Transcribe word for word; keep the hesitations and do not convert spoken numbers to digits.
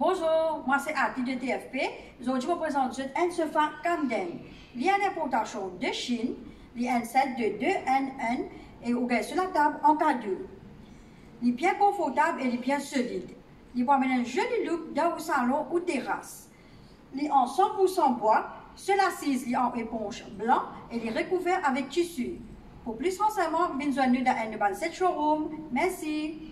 Bonjour, moi c'est Ati de T F P. Aujourd'hui, je vous présente un sofa Camden. Il y a une importation de Chine, il y a un set de deux N N et vous sur la table en cadeau. Il est bien confortable et il est bien solide. Il va amener un joli look dans vos salons ou terrasse. Il est en cent pour cent bois, sur l'assise il est en éponge blanc et il est recouvert avec tissu. Pour plus renseignements, bienvenue dans un de ces showrooms. Merci.